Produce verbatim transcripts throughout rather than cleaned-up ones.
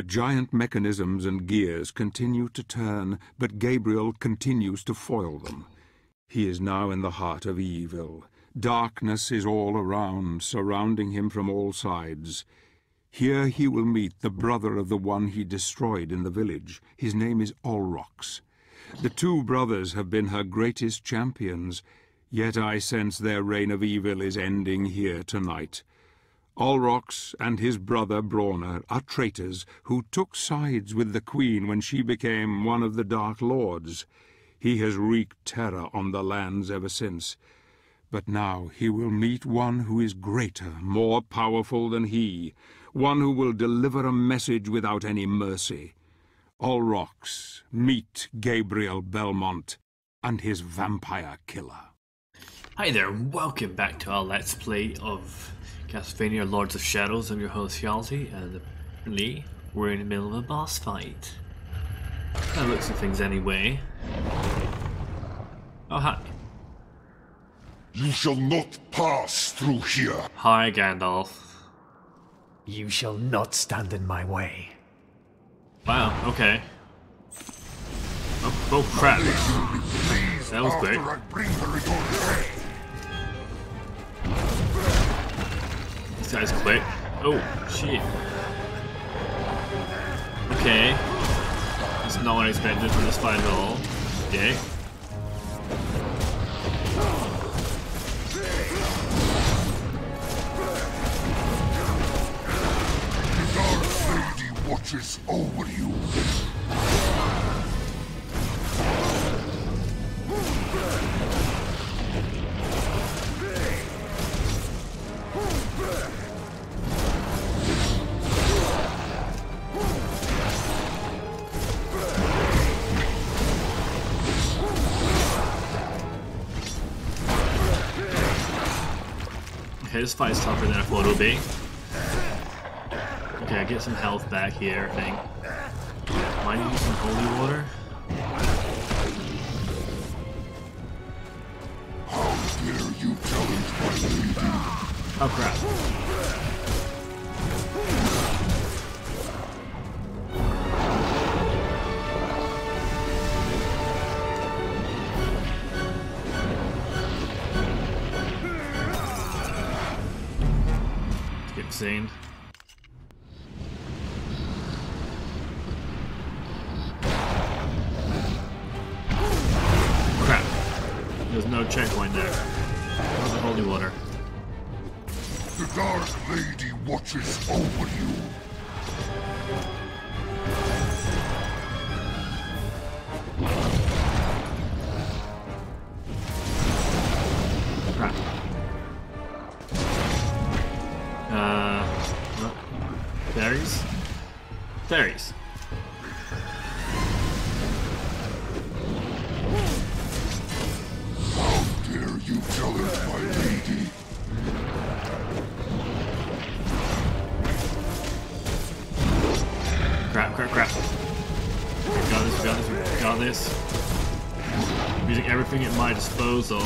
giant mechanisms and gears continue to turn, but Gabriel continues to foil them. He is now in the heart of evil. Darkness is all around, surrounding him from all sides. Here he will meet the brother of the one he destroyed in the village. His name is Olrox. The two brothers have been her greatest champions, yet I sense their reign of evil is ending here tonight. Olrox and his brother Brawner are traitors who took sides with the Queen when she became one of the Dark Lords. He has wreaked terror on the lands ever since. But now he will meet one who is greater, more powerful than he, one who will deliver a message without any mercy. Olrox, meet Gabriel Belmont and his vampire killer. Hi there, and welcome back to our Let's Play of Castlevania Lords of Shadows. I'm your host, Yalty, and apparently we're in the middle of a boss fight. That looks at things anyway. Oh, hi. You shall not pass through here. Hi, Gandalf. You shall not stand in my way. Wow, okay. Oh, oh crap. That was quick. I bring her your head. This guy's quick. Oh, shit. Okay. That's not what I expected from this fight at all. Okay. The Dark Lady watches over you. Okay, this fight's tougher than I thought it would be. Okay, I get some health back here, I think. Might use some holy water. How dare you challenge my lady? Oh crap. Get seen. Crap. There's no checkpoint there. Where's the holy water? The Dark Lady watches over you. Crap. Uh, what? Fairies? Fairies. How dare you challenge my lady? Crap, crap, crap. We got this, we got this, we got this. I'm using everything at my disposal.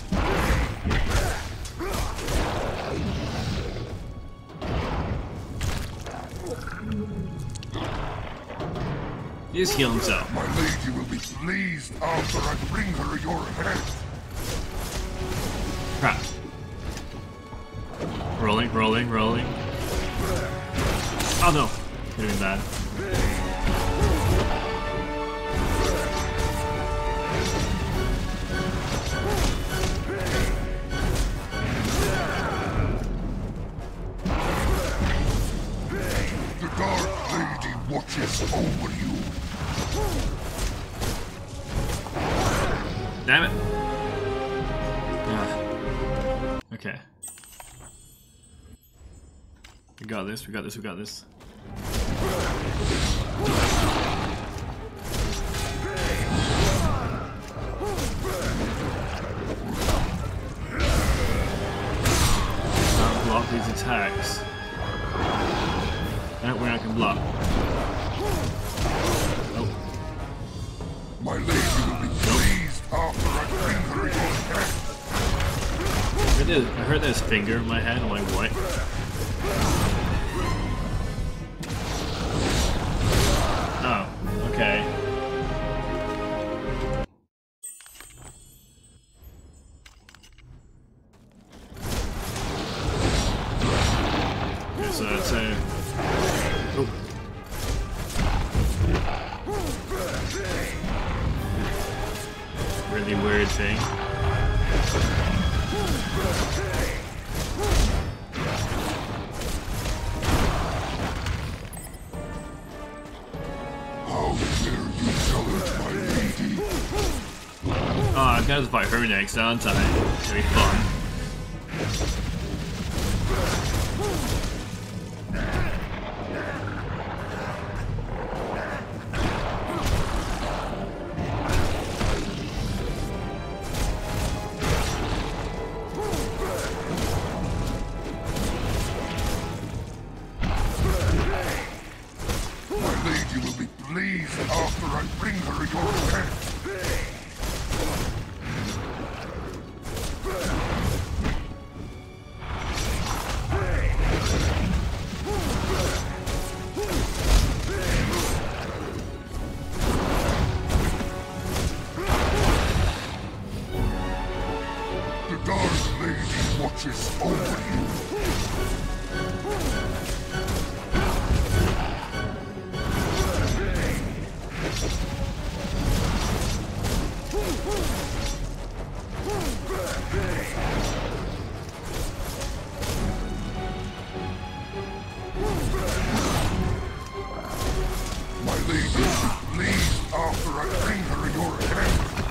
He just heal himself. My lady will be pleased after I bring her your head. Crap. Rolling, rolling, rolling. Oh no! Could have been bad. The Dark Lady watches over you. Damn it! Ah. Okay. We got this, we got this, we got this. Can't block these attacks. That way I can block. Oh. My lady will be pleased after I bring her your head. I heard, this, I heard this finger in my head. I'm like, what? so it's a... Oh. Really weird thing. Oh, I've got to fight her next, aren't I? It's gonna be fun. My lady will be pleased after I bring her your head. The Dark Lady watches over you. My lady will be pleased after I bring her your head.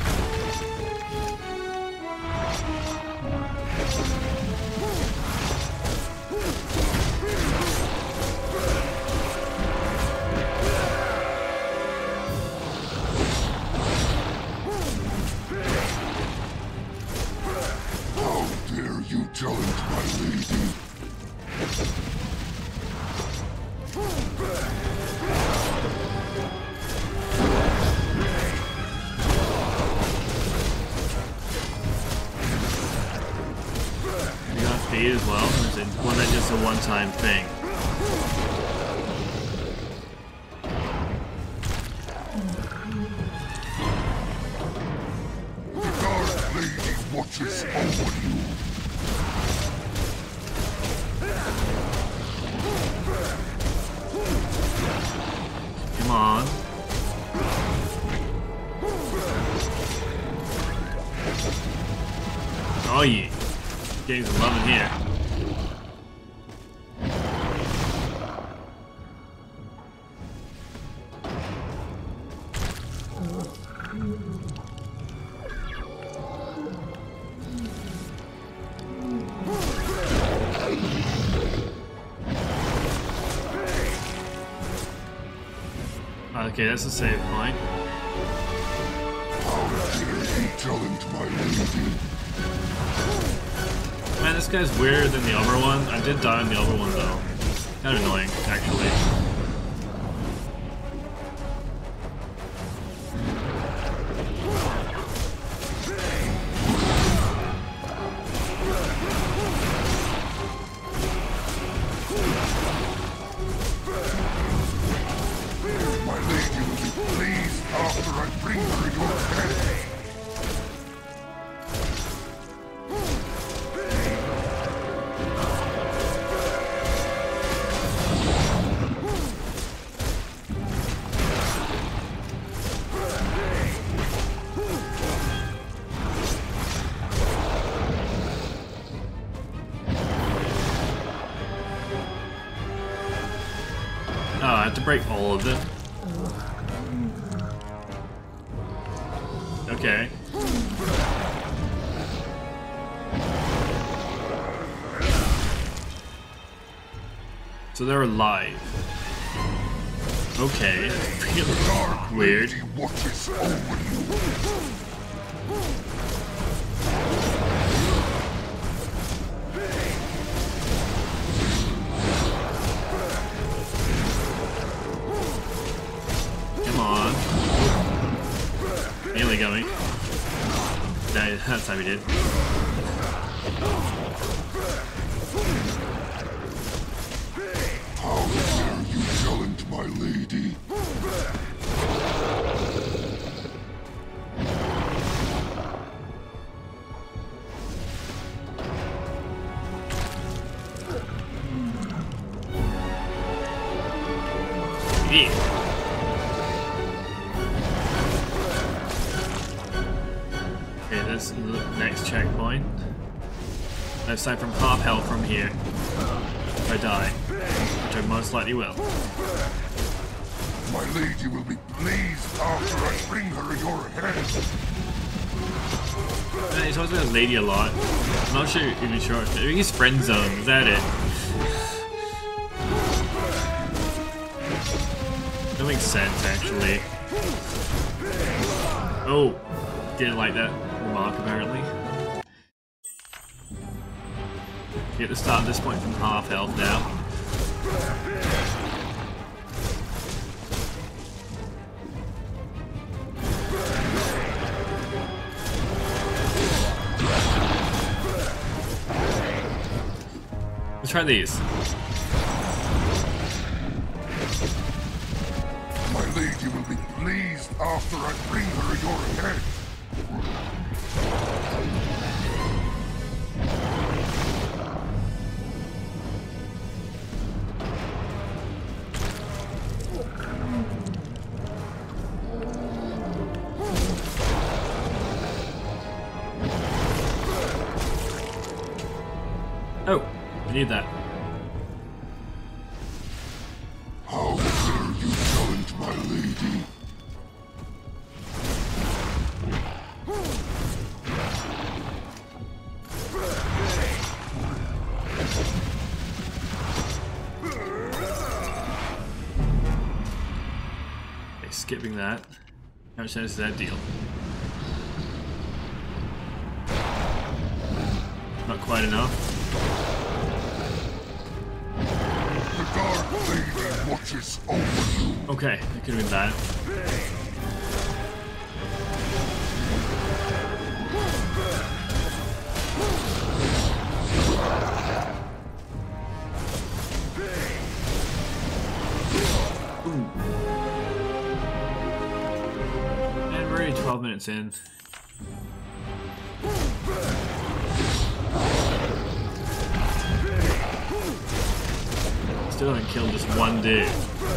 How dare you challenge my lady? You got speed as well, or is it one that just a one-time thing? The Dark Lady watches over you. Come on. Oh yeah. Getting some love in here. Okay, that's a save point. How dare you challenge my lady? Man, this guy's weirder than the other one. I did die on the other one though. Kind of annoying, actually. My lady will be pleased after I bring her your head. Oh, I have to break all of them. Okay. So they're alive. Okay. Weird. Lady watches over you. Come on. Nearly got me. That, that's how we did. How dare you challenge my lady? at this next checkpoint. Aside from half health from here, if I die, which I most likely will. My lady will be pleased after I bring her your head. Yeah, he talks about lady a lot. I'm not sure even sure. I think he's friend zone. Is that it? That makes sense, actually. Oh, didn't like that remark apparently. Get to start at this point from half health now. Let's try these. My lady will be pleased after I bring her your head. Oh, I need that. How dare you challenge my lady? Okay, skipping that. How much chance is that deal? Not quite enough. The Dark Lady watches over you. Okay, that could have been bad. Ooh. And we're already twelve minutes in. Still haven't killed just one dude.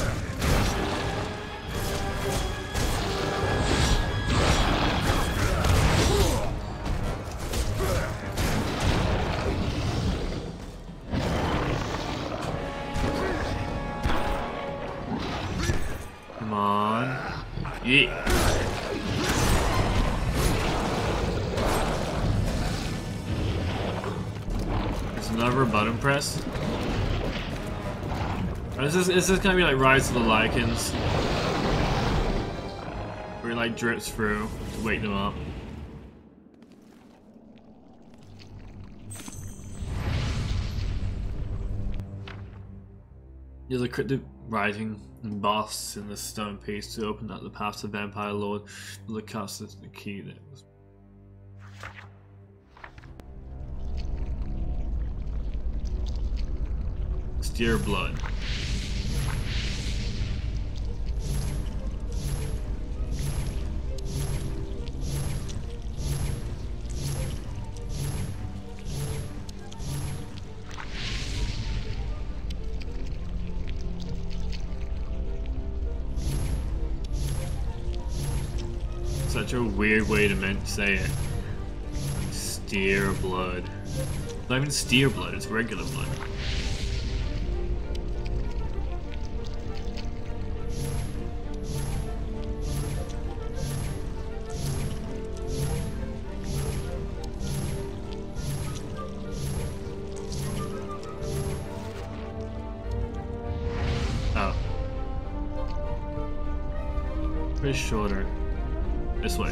Come on. Yeah. There's another button press. Is this, is this gonna be like Rise of the Lycans? Where it like drips through to wake them up. There's a cryptic writing and boss in the stone piece to open up the path to Vampire Lord. The cast is the key that was. Steer blood. Such a weird way to meant to say it. Steer blood. It's not even steer blood, it's regular blood. Oh. Pretty shorter. This way.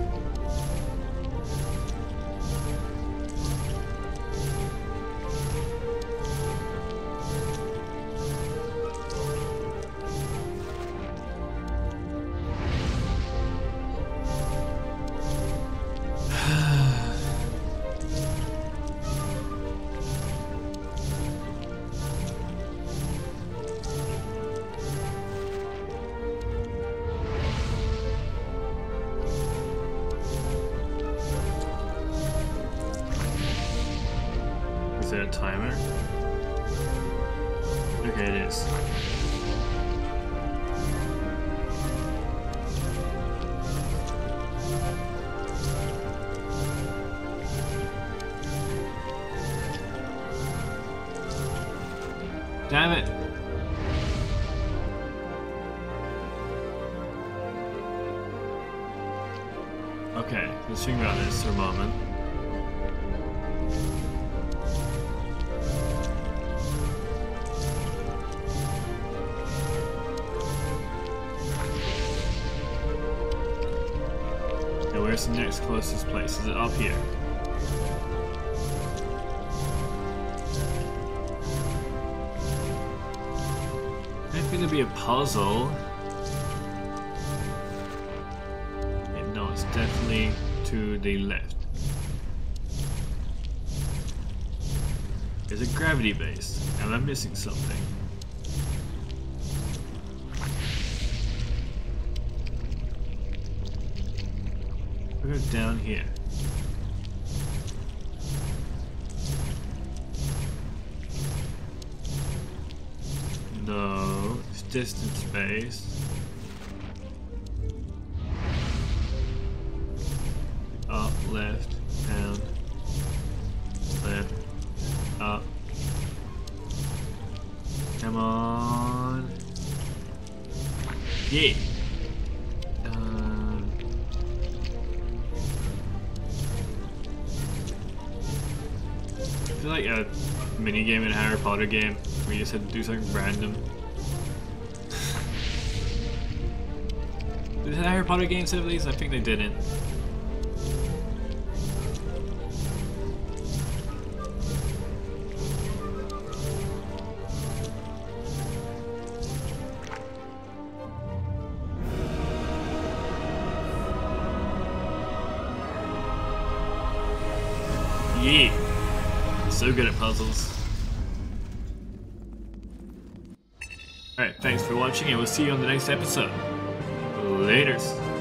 Is there a timer? Okay, it is. Damn it! Okay, let's think about this for a moment. Okay, where's the next closest place? Is it up here? I think there'll be a puzzle. Definitely to the left. Is it gravity based? Am I missing something? We'll go down here. No, it's distance based. Up, left, down, left, up. Come on. Yeah. Um, I feel like a mini game in a Harry Potter game where you just had to do something random. Did the Harry Potter games have these? I think they didn't. Yeah, so good at puzzles. Alright, thanks for watching and we'll see you on the next episode. Laters.